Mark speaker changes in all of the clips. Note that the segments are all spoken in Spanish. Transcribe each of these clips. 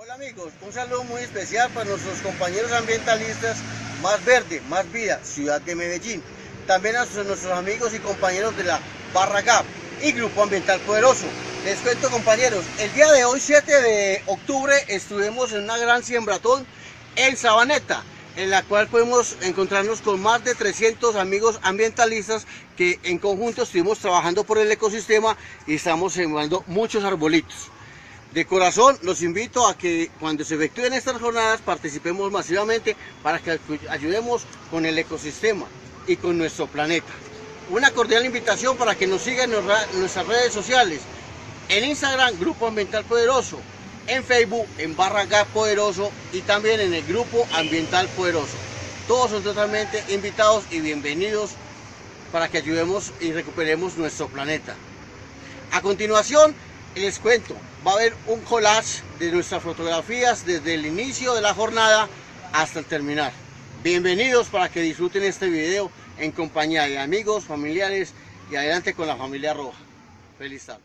Speaker 1: Hola amigos, un saludo muy especial para nuestros compañeros ambientalistas Más Verde, Más Vida, Ciudad de Medellín. También a nuestros amigos y compañeros de la Barra GAP y Grupo Ambiental Poderoso. Les cuento compañeros, el día de hoy 7 de octubre estuvimos en una gran siembratón en Sabaneta, en la cual podemos encontrarnos con más de 300 amigos ambientalistas que en conjunto estuvimos trabajando por el ecosistema y estamos sembrando muchos arbolitos. De corazón los invito a que cuando se efectúen estas jornadas participemos masivamente para que ayudemos con el ecosistema y con nuestro planeta. Una cordial invitación para que nos sigan en nuestras redes sociales, en Instagram Grupo Ambiental Poderoso, en Facebook en Barra GAP Poderoso y también en el Grupo Ambiental Poderoso. Todos son totalmente invitados y bienvenidos para que ayudemos y recuperemos nuestro planeta. A continuación les cuento, va a haber un collage de nuestras fotografías desde el inicio de la jornada hasta el terminar. Bienvenidos para que disfruten este video en compañía de amigos, familiares y adelante con la familia roja. Feliz tarde.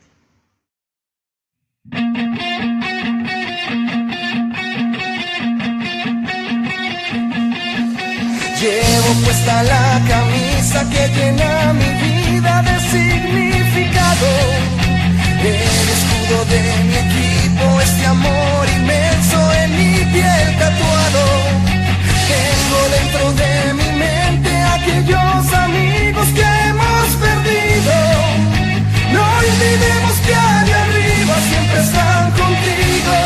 Speaker 2: Llevo puesta la camisa que llena mi vida de significado. El escudo de mi equipo, este amor inmenso en mi piel tatuado. Tengo dentro de mi mente aquellos amigos que hemos perdido. No olvidemos que allá arriba siempre están contigo.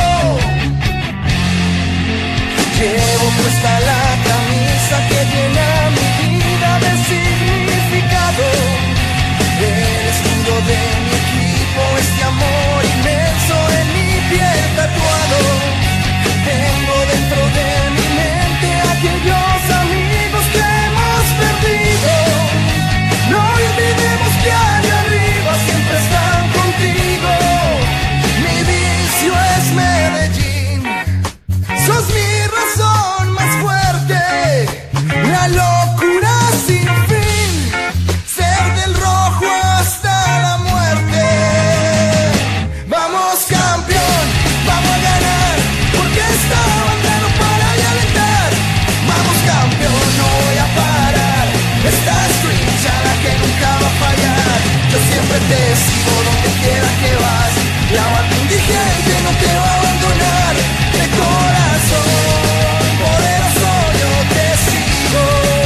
Speaker 2: Llevo puesta la camisa que llena mi vida de significado. El escudo de mi equipo, este amor inmenso en mi piel tatuado. Tengo dentro de mi mente aquellos amigos que hemos perdido. No olvidemos que allá arriba siempre están contigo. Mi vicio es Medellín, sos mi razón más fuerte, la locura sin fin, ser del rojo hasta la muerte. Vamos campeón, vamos a ganar, porque esta bandera no para de alentar. Vamos campeón, no voy a parar, esta es tu hinchada que nunca va a fallar. Yo siempre te sigo donde quiera que vas, la banda indigente no te va a abandonar. De corazón, poderoso yo te sigo.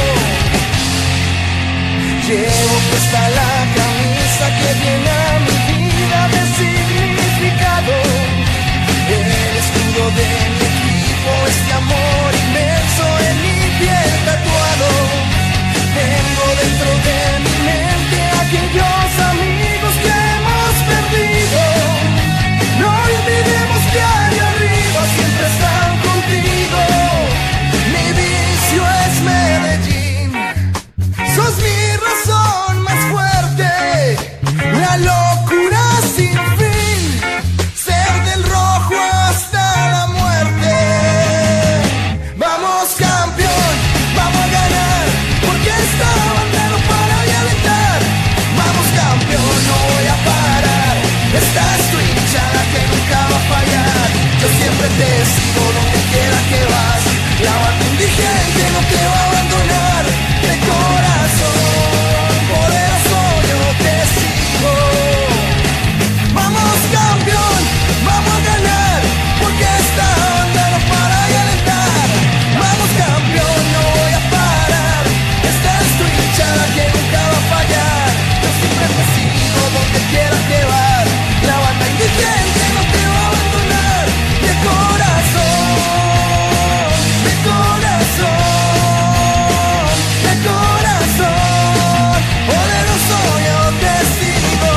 Speaker 2: Llevo puesta la camisa que llena mi vida de significado. El escudo de mi equipo, este amor inmenso en mi piel tatuado. Tengo dentro de mi mente aquellos amigos que hemos perdido. No olvidemos que allá arriba siempre están contigo. Mi vicio es Medellín, sos mi razón más fuerte, la locura sin fin, ser del rojo hasta la muerte. Vamos campeón, vamos a ganar, porque esta bandera no para de alentar. Vamos campeón, no voy a parar, esta es tu hinchada que nunca va a fallar. Yo siempre te sigo donde quiera que vas, la banda indigente no te va a abandonar. De corazón, poderoso yo te sigo. Vamos campeón, vamos a ganar, porque esta banda no para de alentar. Vamos campeón, no voy a parar, esta es tu hinchada que nunca va a fallar. Yo siempre te sigo donde quiera que vas, la banda indigente no te va a abandonar. De corazón, de corazón, de corazón, poderoso yo te sigo.